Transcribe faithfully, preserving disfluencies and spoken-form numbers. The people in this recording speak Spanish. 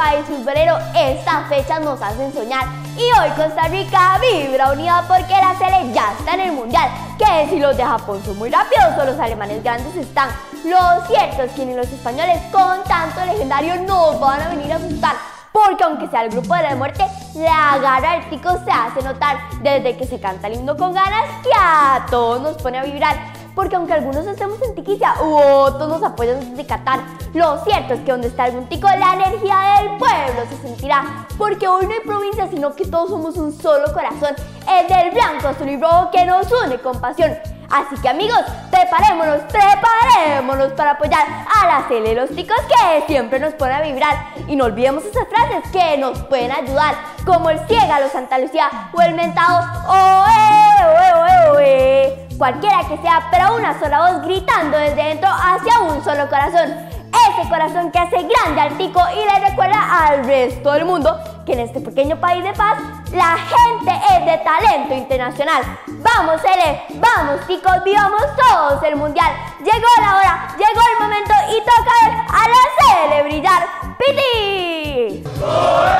país futbolero, estas fechas nos hacen soñar. Y hoy Costa Rica vibra unida porque la Sele ya está en el Mundial. Que si los de Japón son muy rápidos o los alemanes grandes están. Lo cierto es que ni los españoles con tanto legendario nos van a venir a asustar. Porque aunque sea el grupo de la muerte, la garra del tico se hace notar desde que se canta el himno con ganas que a todos nos pone a vibrar. Porque aunque algunos estemos en tiquicia u otros nos apoyan desde Qatar, lo cierto es que donde está algún tico, la energía del pueblo se sentirá. Porque hoy no hay provincia, sino que todos somos un solo corazón, el del blanco, azul y rojo que nos une con pasión. Así que amigos, preparémonos, preparémonos para apoyar a la Sele de los ticos que siempre nos pone a vibrar. Y no olvidemos esas frases que nos pueden ayudar, como el ciégalo Santa Lucía o el mentado oe, oe, oe, oe. Cualquiera que sea, pero una sola voz gritando desde dentro hacia un solo corazón. Ese corazón que hace grande al tico y le recuerda al resto del mundo que en este pequeño país de paz la gente es de talento internacional. ¡Vamos, Sele! ¡Vamos, ticos! ¡Vivamos todos el Mundial! Llegó la hora, llegó el momento y toca ver a la Sele brillar. ¡Piti!